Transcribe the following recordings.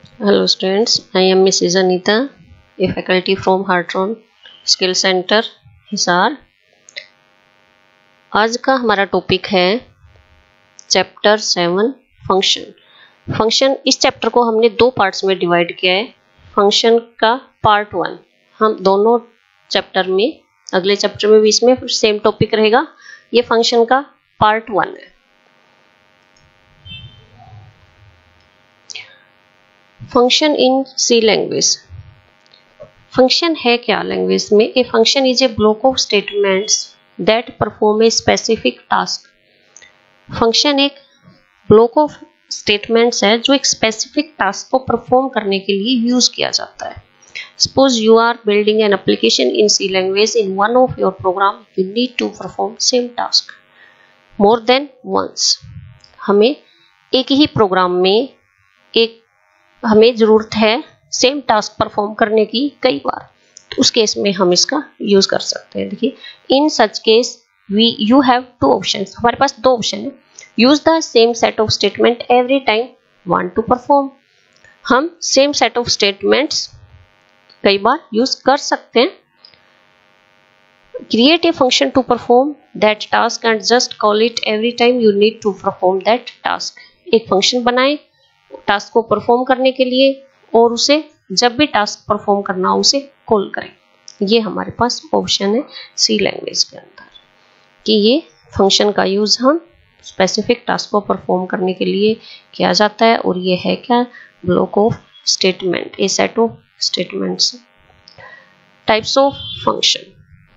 Hello students, I am Mrs. Anita, a faculty from Hartron Skill Center, Hisar. आज का हमारा topic है chapter 7 function. इस चैप्टर को हमने दो पार्ट्स में डिवाइड किया है। फंक्शन का पार्ट 1 हम दोनों चैप्टर में, अगले चैप्टर में भी इसमें सेम टॉपिक रहेगा। ये फंक्शन का पार्ट 1 है। Function in C language. Function है क्या लैंग्वेज में? A function is a block of statements that perform a specific task. Function एक ब्लॉक ऑफ स्टेटमेंट्स है जो एक स्पेसिफिक टास्क को परफॉर्म करने के लिए यूज किया जाता है। Suppose you are building an application in C language in one of your program, you need to perform same task more than once. हमें एक ही प्रोग्राम में हमें जरूरत है सेम टास्क परफॉर्म करने की कई बार, तो उस केस में हम इसका यूज कर सकते हैं। देखिए, in such case you have two options. हमारे पास दो ऑप्शन है। Use the same set of statement every time want to perform. हम सेम सेट ऑफ स्टेटमेंट्स कई बार यूज कर सकते हैं। Create a function to perform that task and just call it every time you need to perform that task. एक function बनाएं task को perform करने के लिए, और उसे जब भी टास्क परफॉर्म करना हो उसे कॉल करें। ये हमारे पास ऑप्शन है सी लैंग्वेज के अंदर कि ये फंक्शन का यूज हम स्पेसिफिक टास्क को परफॉर्म करने के लिए किया जाता है। और ये है क्या? Block of statement, a set of statements. Types of function.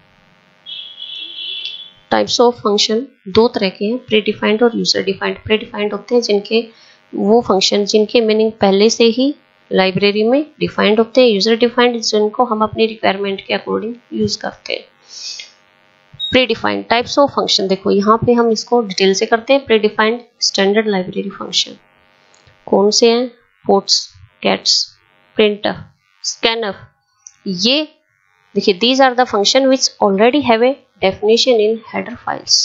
Types of function दो तरह के हैं, प्री डिफाइंड और यूजर डिफाइंड। प्री डिफाइंड होते हैं जिनके वो फंक्शन जिनके मीनिंग पहले से ही लाइब्रेरी में डिफाइंड होते हैं। यूजर डिफाइंड जिनको हम अपनी रिक्वायरमेंट के अकॉर्डिंग यूज करते हैं। Predefined types of function, देखो यहाँ पे हम इसको डिटेल से करते हैं। Predefined standard library function कौन से हैं? Puts, gets, printf, scanf. ये देखिए, these are the function which already have a definition in header files.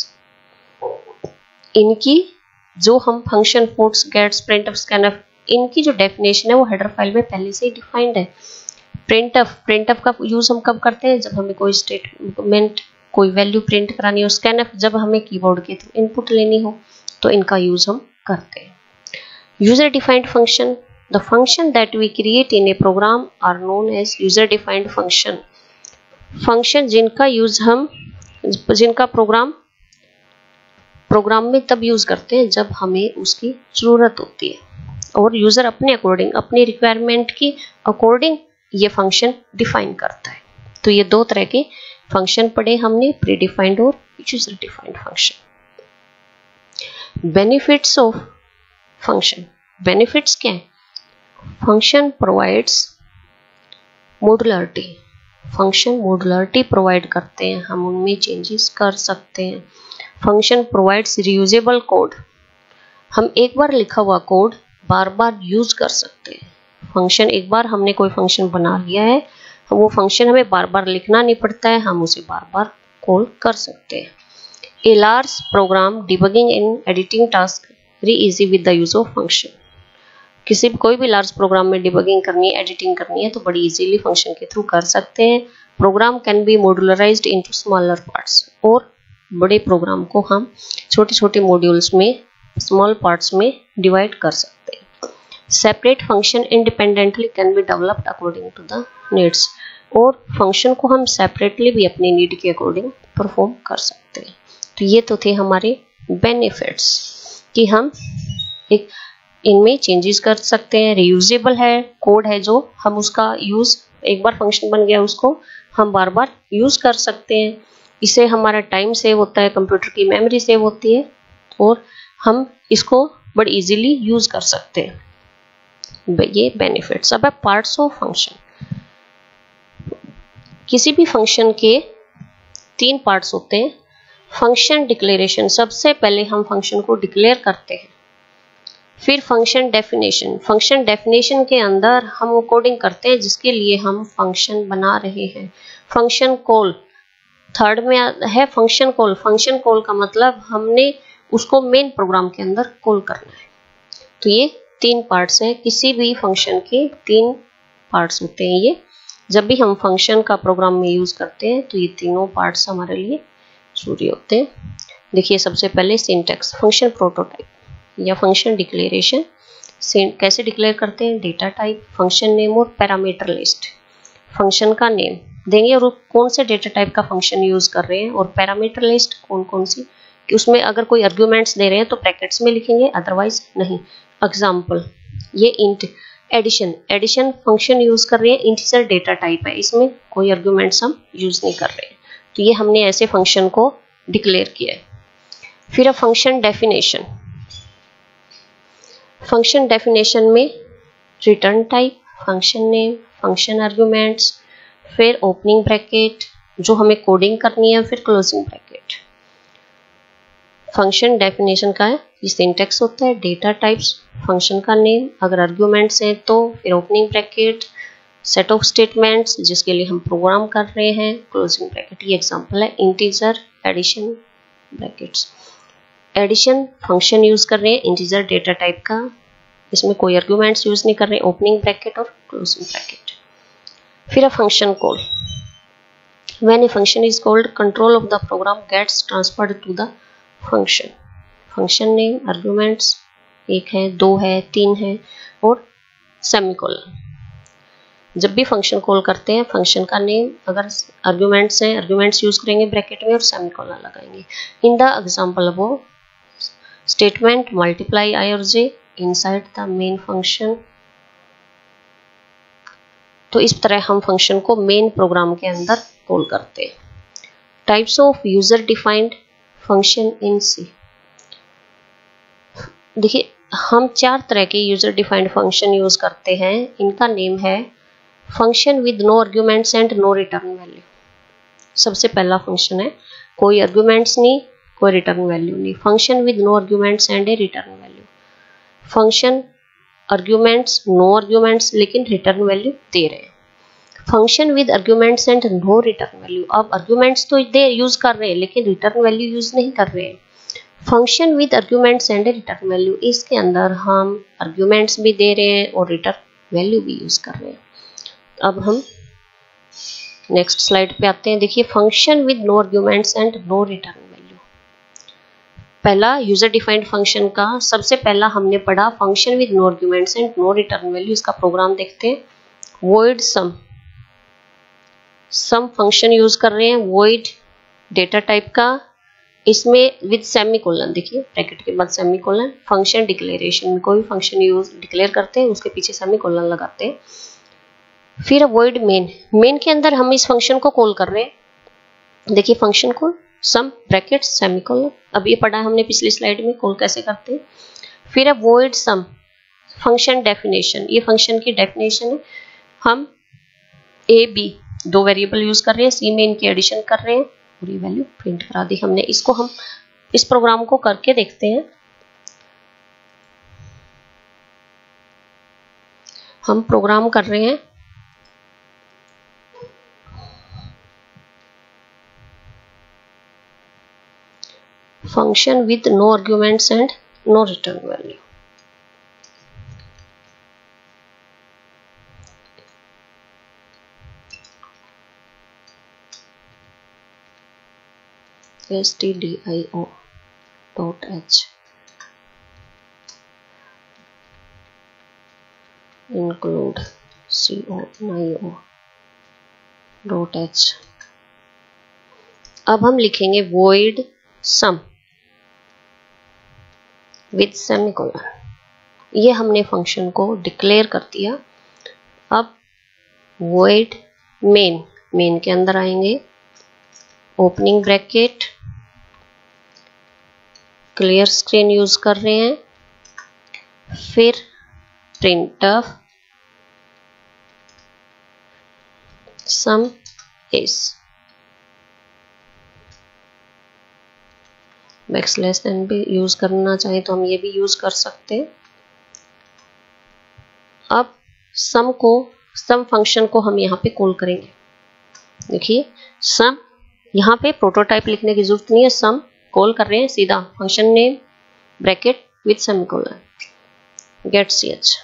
इनकी जो हम function puts, gets, printf, scanf, इनकी जो डेफिनेशन है वो हेडर फाइल में पहले से ही डिफाइंड है। प्रिंटफ का यूज हम कब करते हैं? जब हमें कोई स्टेटमेंट, कोई वैल्यू प्रिंट करानी हो। स्कैनफ जब हमें कीबोर्ड के थ्रू इनपुट लेनी हो, तो इनका यूज हम करते हैं। User defined function, the function that we create in a program are known as user defined function. Function जिनका यूज हम, जिनका प्रोग्राम में तब यूज करते हैं जब हमें उसकी जरूरत होती है, और यूजर अपने अकॉर्डिंग, अपनी रिक्वायरमेंट की अकॉर्डिंग ये फंक्शन डिफाइन करता है। तो ये दो तरह के फंक्शन पढ़े हमने, प्री डिफाइंड और user defined function. Benefits of function. Benefits क्या है? Function provides modularity. Function modularity provide करते हैं, हम उनमें चेंजेस कर सकते हैं। Function provides reusable code. हम एक बार लिखा हुआ कोड बार बार यूज कर सकते हैं। फंक्शन, एक बार हमने कोई फंक्शन बना लिया है, वो फंक्शन हमें बार बार लिखना नहीं पड़ता है, हम उसे बार बार कॉल कर सकते हैं। A large program debugging and editing task very easy with the use of function. कोई भी लार्ज प्रोग्राम में डिबगिंग करनी है, एडिटिंग करनी है, तो बड़ी इजीली फंक्शन के थ्रू कर सकते हैं। Program can be modularized into smaller parts. और बड़े प्रोग्राम को हम छोटे छोटे मॉड्यूल्स में, स्मॉल पार्ट्स में डिवाइड कर सकते हैं। Separate function independently can be developed according to the needs. और फंक्शन को हम सेपरेटली भी अपनी नीड के अकॉर्डिंग परफॉर्म कर सकते हैं। तो ये तो थे हमारे बेनिफिट्स कि हम एक इनमें चेंजेस कर सकते हैं। रियूजेबल है, कोड है जो हम उसका यूज, एक बार फंक्शन बन गया उसको हम बार बार यूज कर सकते हैं। इससे हमारा टाइम सेव होता है, कंप्यूटर की मेमोरी सेव होती है, और हम इसको बड़ी इजीली यूज कर सकते हैं। ये बेनिफिट्स। अब है पार्ट्स ऑफ फंक्शन। किसी भी फंक्शन के 3 पार्ट्स होते हैं। फंक्शन डिक्लेरेशन, सबसे पहले हम फंक्शन को डिक्लेयर करते हैं। फिर फंक्शन डेफिनेशन, फंक्शन डेफिनेशन के अंदर हम वो कोडिंग करते हैं जिसके लिए हम फंक्शन बना रहे हैं। फंक्शन कॉल, थर्ड में है फंक्शन कॉल। फंक्शन कॉल का मतलब हमने उसको मेन प्रोग्राम के अंदर कॉल करना है। तो ये 3 पार्ट्स हैं, किसी भी फंक्शन के 3 पार्ट्स होते हैं ये। जब भी हम फंक्शन का प्रोग्राम में यूज करते हैं तो ये तीनों पार्ट्स हमारे लिए जरूरी होते हैं। देखिए सबसे पहले सिंटैक्स, फंक्शन प्रोटोटाइप या फंक्शन डिक्लेरेशन। कैसे डिक्लेयर करते हैं? डेटा टाइप, फंक्शन नेम और पैरामीटर लिस्ट। फंक्शन का नेम देंगे और कौन से डेटा टाइप का फंक्शन यूज कर रहे हैं, और पैरामीटर लिस्ट कौन कौन सी, कि उसमें अगर कोई आर्ग्यूमेंट्स दे रहे हैं तो ब्रैकेट्स में लिखेंगे, अदरवाइज नहीं। एग्जाम्पल, ये इंट एडिशन फंक्शन यूज कर रहे हैं, इंटीजर डेटा टाइप है, इसमें कोई आर्ग्यूमेंट्स हम यूज नहीं कर रहे हैं, तो ये हमने ऐसे फंक्शन को डिक्लेयर किया है। फिर फंक्शन डेफिनेशन, फंक्शन डेफिनेशन में return type, function name, function arguments, फिर ओपनिंग ब्रैकेट जो हमें कोडिंग करनी है, फिर क्लोजिंग ब्रैकेट। फंक्शन डेफिनेशन का ये सिंटैक्स होता है, डेटा टाइप्स, फंक्शन का नेम, अगर आर्ग्यूमेंट्स हैं तो फिर opening bracket, set of statements जिसके लिए हम प्रोग्राम कर रहे हैं, क्लोजिंग ब्रैकेट। ये एग्जांपल है integer addition brackets. Addition function use कर रहे हैं इंटीजर डेटा टाइप का, इसमें कोई आर्ग्यूमेंट्स यूज नहीं कर रहे, ओपनिंग ब्रैकेट और क्लोजिंग ब्रैकेट। फिर function call, when a function is called control of the program gets transferred to the function. Function name, arguments 1 है, 2 है, 3 है और सेमीकोलन। जब भी फंक्शन कॉल करते हैं, फंक्शन का नेम, अगर आर्ग्यूमेंट्स हैं आर्ग्यूमेंट्स यूज करेंगे ब्रैकेट में और सेमीकोलन लगाएंगे। इन द एग्जांपल वो स्टेटमेंट मल्टीप्लाई आई और J inside the main function. तो इस तरह हम फंक्शन को मेन प्रोग्राम के अंदर कॉल करते हैं। Types of user defined function in C. देखिए हम 4 तरह के यूजर डिफाइंड फंक्शन यूज करते हैं। इनका नेम है function with no arguments and no return value. सबसे पहला फंक्शन है कोई आर्ग्यूमेंट्स नहीं, कोई रिटर्न वैल्यू नहीं, function with no arguments and a return value. Function arguments, no arguments लेकिन रिटर्न वैल्यू दे रहे हैं। Function with arguments and no return value, अब आर्ग्यूमेंट्स तो दे यूज कर रहे हैं लेकिन रिटर्न वैल्यू यूज नहीं कर रहे हैं। Function with arguments and return value, इसके अंदर हम आर्ग्यूमेंट्स भी दे रहे हैं और रिटर्न वैल्यू भी यूज कर रहे हैं। अब हम नेक्स्ट स्लाइड पे आते हैं। देखिए function with no arguments and no return value. पहला यूजर डिफाइंड फंक्शन का सबसे पहला हमने पढ़ा function with no arguments and no return value. इसका प्रोग्राम देखते हैं। वॉइड सम फंक्शन यूज कर रहे हैं, वॉइड डेटा टाइप का, इसमें विद सेमीकोलन, देखिए ब्रैकेट के बाद सेमीकोलन। फंक्शन डिक्लेरेशन में कोई फंक्शन यूज डिक्लेयर करते हैं उसके पीछे सेमीकोलन लगाते हैं। फिर वॉइड मेन के अंदर हम इस फंक्शन को कॉल कर रहे हैं। देखिए फंक्शन को सम ब्रैकेट सेमीकोलन, अब ये पढ़ा है हमने पिछली स्लाइड में कॉल कैसे करते हैं। फिर अब वॉइड सम फंक्शन डेफिनेशन, ये फंक्शन की डेफिनेशन है। हम ए बी 2 वेरिएबल यूज कर रहे हैं, सी में इनकी एडिशन कर रहे हैं, पूरी वैल्यू प्रिंट करा दी हमने। इसको हम इस प्रोग्राम को करके देखते हैं। हम प्रोग्राम कर रहे हैं function with no arguments and no return value. stdio.h include co.h। अब हम लिखेंगे void sum विद सेमीकोलन। ये हमने फंक्शन को डिक्लेयर कर दिया। अब void मेन के अंदर आएंगे, opening bracket, clear screen use कर रहे हैं, फिर printf sum is backslash N भी यूज करना चाहे तो हम ये भी यूज कर सकते हैं। अब सम फंक्शन को हम यहाँ पे कॉल करेंगे। देखिए सम, यहाँ पे प्रोटोटाइप लिखने की जरूरत नहीं है, सम कॉल कर रहे हैं सीधा function name bracket with semicolon. Get ch।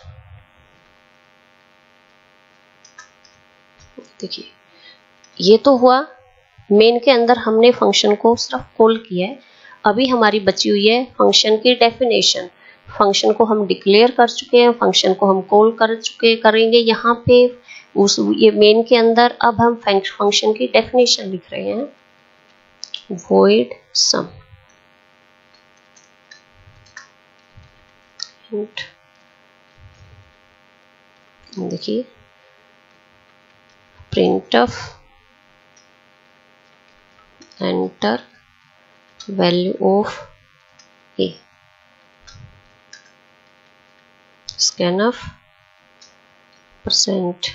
देखिए ये तो हुआ, मेन के अंदर हमने फंक्शन को सिर्फ कॉल किया है। अभी हमारी बची हुई है फंक्शन की डेफिनेशन। फंक्शन को हम डिक्लेयर कर चुके हैं, फंक्शन को हम कॉल करेंगे यहाँ पे उस ये मेन के अंदर। अब हम फंक्शन की डेफिनेशन लिख रहे हैं, void sum देखिए printf enter value of a, scanf %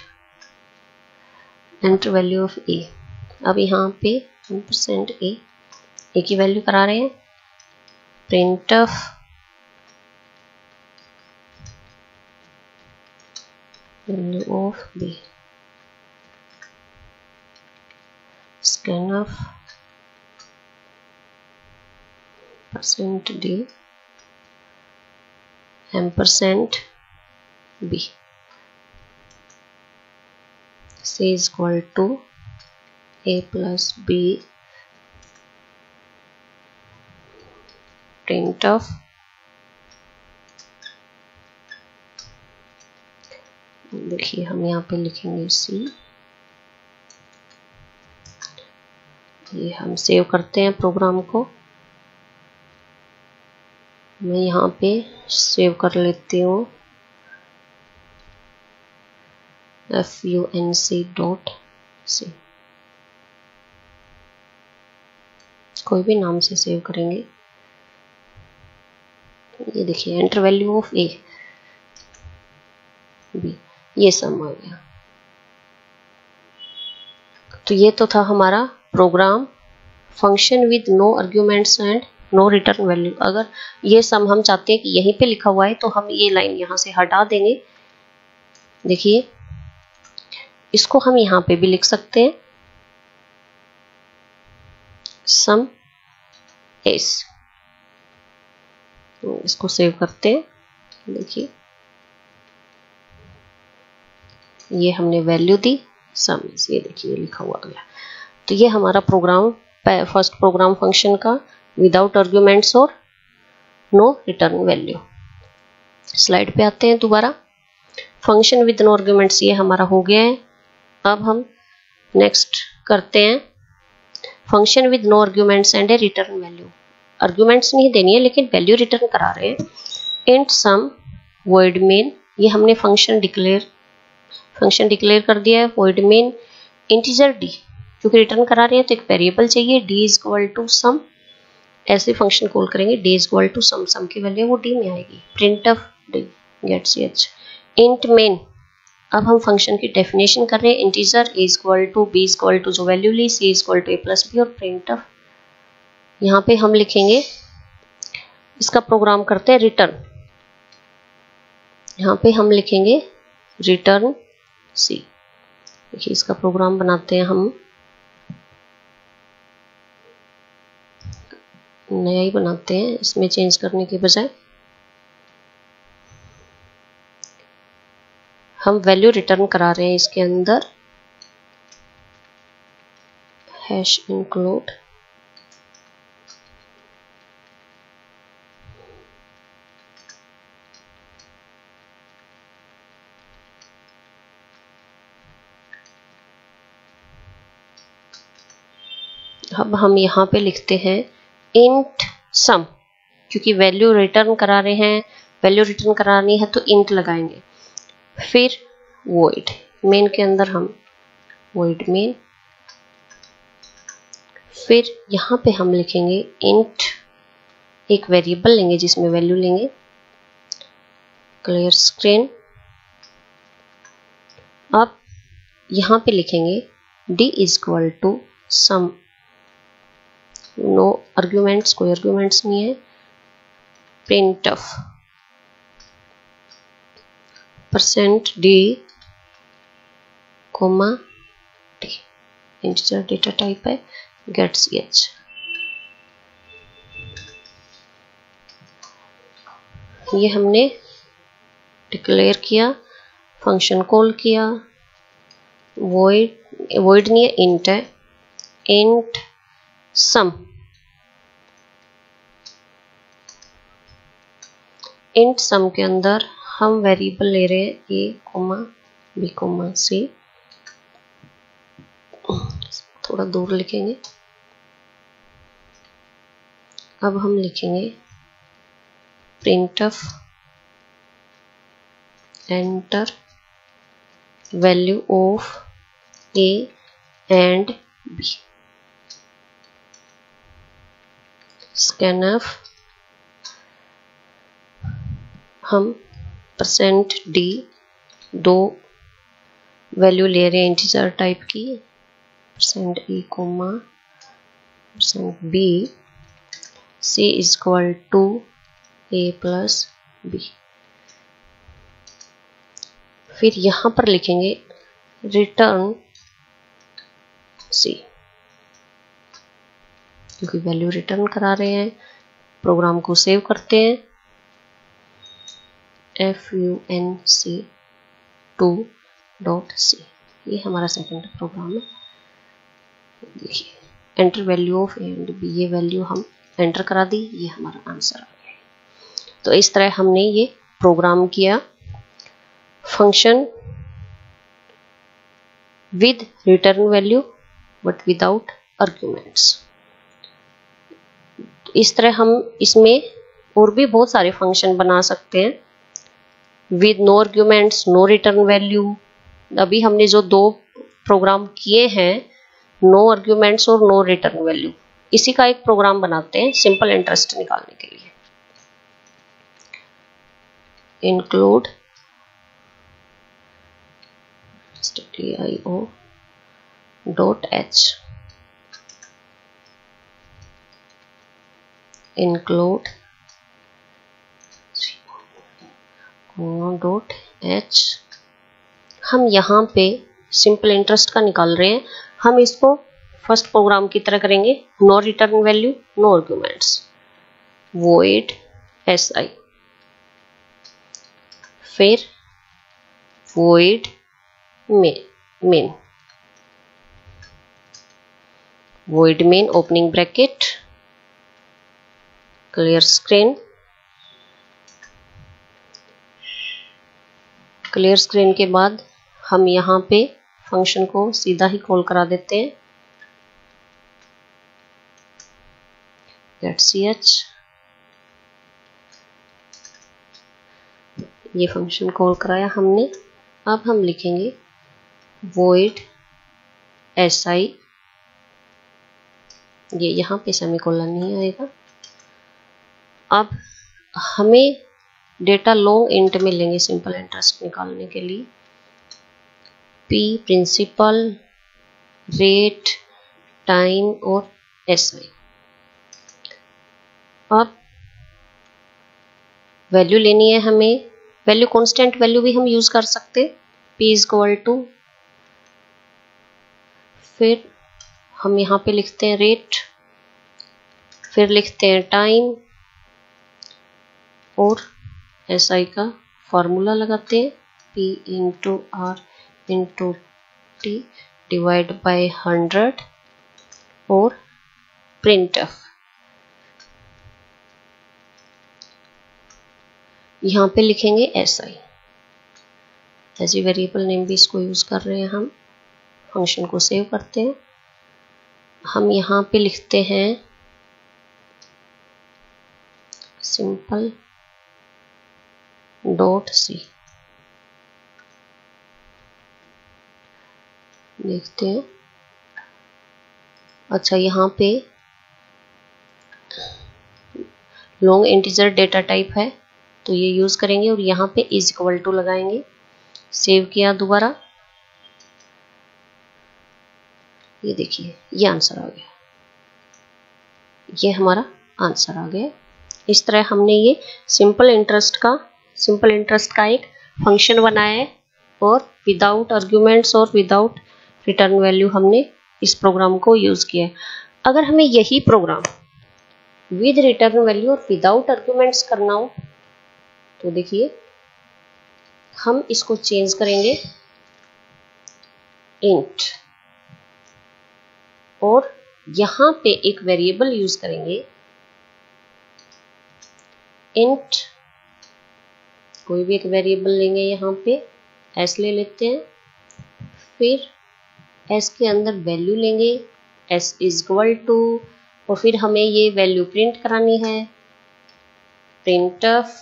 enter value of a। अब यहाँ पे % a की वैल्यू करा रहे हैं, printf value of b, scanf %d ampersand b, c is equal to a plus b, printf देखिए हम यहाँ पे लिखेंगे c। ये हम सेव करते हैं प्रोग्राम को। मैं यहाँ पे सेव कर लेती हूँ func.c, कोई भी नाम से सेव करेंगे। ये देखिए enter value of a b, ये सम आ गया। तो ये तो था हमारा program function with no arguments and no return value. अगर ये सम हम चाहते हैं कि यहीं पे लिखा हुआ है तो हम ये लाइन यहाँ से हटा देंगे। देखिए इसको हम यहाँ पे भी लिख सकते हैं, सम एस। इसको सेव करते हैं। देखिए ये हमने वैल्यू दी सम, ये देखिए लिखा हुआ गया। तो ये हमारा प्रोग्राम, फर्स्ट प्रोग्राम फंक्शन का विदाउट आर्ग्यूमेंट्स और नो रिटर्न वैल्यू। स्लाइड पे आते हैं दोबारा। फंक्शन विद नो आर्ग्यूमेंट्स ये हमारा हो गया है। अब हम नेक्स्ट करते हैं function with no arguments and a return value. Arguments नहीं देनी है लेकिन वैल्यू रिटर्न करा रहे हैं। इंट सम void main, ये हमने फंक्शन डिक्लेयर कर दिया है। void main इंटीजर d, क्योंकि रिटर्न करा रहे हैं तो एक वेरिएबल चाहिए, d is equal to sum. ऐसे फंक्शन कॉल करेंगे, d is equal to sum, sum की वैल्यू वो d में आएगी। printf get ch int main। अब हम फंक्शन की डेफिनेशन कर रहे हैं, integer a is equal to b is equal to जो वैल्यू ली c is equal to a plus b, और printf यहाँ पे हम लिखेंगे, इसका प्रोग्राम करते हैं रिटर्न। यहाँ पे हम लिखेंगे रिटर्न c। देखिए इसका प्रोग्राम बनाते हैं हम, नया ही बनाते हैं, इसमें चेंज करने के बजाय। हम वैल्यू रिटर्न करा रहे हैं इसके अंदर, हैश इंक्लूड अब हम यहाँ पे लिखते हैं इंट सम, क्योंकि वैल्यू रिटर्न करा रहे हैं, वैल्यू रिटर्न करानी है तो इंट लगाएंगे। फिर void मेन के अंदर हम void मेन, फिर यहाँ पे हम लिखेंगे इंट, एक वेरिएबल लेंगे जिसमें वैल्यू लेंगे, क्लियर स्क्रीन। अब यहाँ पे लिखेंगे d is equal to sum, no arguments, कोई आर्ग्यूमेंट्स नहीं है। printf %d comma d, integer data type है, गेट ch। ये हमने डिक्लेयर किया, फंक्शन कॉल किया, वॉइड नहीं है, इंट है, इंट सम, इंट सम के अंदर हम वेरिएबल ले रहे हैं A comma B comma C, थोड़ा दूर लिखेंगे। अब हम लिखेंगे printf enter value of a and b, scanf हम %d दो वैल्यू ले रहे हैं इंटीजर टाइप की, %e comma %b, c is equal to a plus b। फिर यहां पर लिखेंगे रिटर्न c, क्योंकि वैल्यू रिटर्न करा रहे हैं। प्रोग्राम को सेव करते हैं, func2.c, ये हमारा सेकंड प्रोग्राम है। देखिए enter value of A and B, ये वैल्यू हम एंटर करा दी, ये हमारा आंसर आ गया। तो इस तरह हमने ये प्रोग्राम किया function with return value but without arguments. इस तरह हम इसमें और भी बहुत सारे फंक्शन बना सकते हैं with no arguments, no return value. अभी हमने जो दो प्रोग्राम किए हैं, नो आर्ग्यूमेंट्स और नो रिटर्न वैल्यू, इसी का एक प्रोग्राम बनाते हैं सिंपल इंटरेस्ट निकालने के लिए। इंक्लूड stdio.h, include .h, हम यहाँ पे सिंपल इंटरेस्ट का निकाल रहे हैं। हम इसको फर्स्ट प्रोग्राम की तरह करेंगे, no return value, no arguments, void si, फिर void main, void main opening bracket, clear screen, clear screen के बाद हम यहाँ पे फंक्शन को सीधा ही कॉल करा देते हैं, ch, ये फंक्शन कॉल कराया हमने। अब हम लिखेंगे void si, ये यहाँ पे सेमीकोलन नहीं आएगा। अब हमें डेटा लॉन्ग इंट में लेंगे सिंपल इंटरेस्ट निकालने के लिए, p प्रिंसिपल, रेट, टाइम और si। अब वैल्यू लेनी है हमें, वैल्यू कांस्टेंट वैल्यू भी हम यूज कर सकते, p इज इक्वल टू, फिर हम यहाँ पे लिखते हैं रेट, फिर लिखते हैं टाइम और si का फॉर्मूला लगाते हैं, p into r into t divide by 100 और printf। यहाँ पे लिखेंगे si, as a variable name भी इसको यूज कर रहे हैं हम। फंक्शन को सेव करते हैं, हम यहाँ पे लिखते हैं सिंपल डॉट सी, देखते हैं। अच्छा, यहाँ पे लॉन्ग इंटीजर डेटा टाइप है तो ये यूज करेंगे और यहाँ पे इज इक्वल टू लगाएंगे। सेव किया दोबारा, ये देखिए ये आंसर आ गया, ये हमारा आंसर आ गया। इस तरह हमने ये सिंपल इंटरेस्ट का एक फंक्शन बनाया है और विदाउट आर्ग्यूमेंट्स और विदाउट रिटर्न वैल्यू हमने इस प्रोग्राम को यूज किया है। अगर हमें यही प्रोग्राम विद रिटर्न वैल्यू और विदाउट आर्ग्यूमेंट्स करना हो तो देखिए हम इसको चेंज करेंगे इंट, और यहां पे एक वेरिएबल यूज करेंगे इंट, कोई भी एक वेरिएबल लेंगे, यहाँ पे एस ले लेते हैं, फिर एस के अंदर वैल्यू लेंगे एस इज इक्वल टू, और फिर हमें ये वैल्यू प्रिंट करानी है printf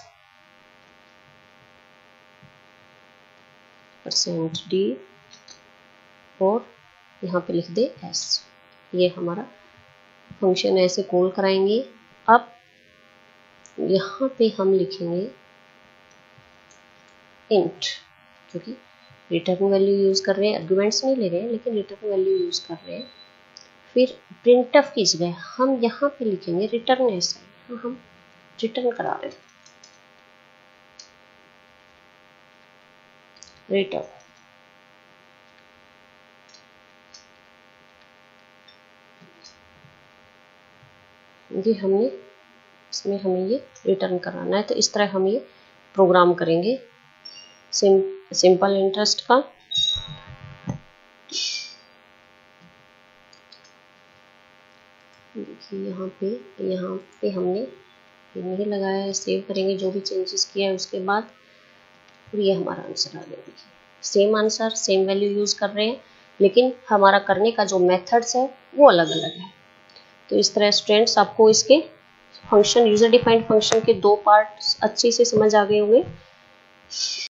%d, और यहाँ पे लिख दे s। ये हमारा फंक्शन ऐसे कॉल कराएंगे। अब यहाँ पे हम लिखेंगे इंट, क्योंकि रिटर्न वैल्यू यूज कर रहे हैं, आर्गुमेंट्स नहीं ले रहे हैं लेकिन रिटर्न वैल्यू यूज कर रहे हैं। फिर प्रिंटफ की जगह हम यहाँ पे लिखेंगे रिटर्न एस, हम रिटर्न करा रहे हैं रिटर्न। ये हमने इसमें हमें ये रिटर्न कराना है, तो इस तरह हम ये प्रोग्राम करेंगे सिंपल इंटरेस्ट का। देखिए यहाँ पे हमने ये नहीं लगाया है, सेव करेंगे जो भी चेंजेस किया है उसके बाद, और ये हमारा आंसर आ गया। देखिए same answer, same value use कर रहे हैं, लेकिन हमारा करने का जो मेथड्स है वो अलग अलग है। तो इस तरह स्टूडेंट्स आपको इसके फंक्शन, यूजर डिफाइंड फंक्शन के दो पार्ट्स अच्छे से समझ आ गए होंगे।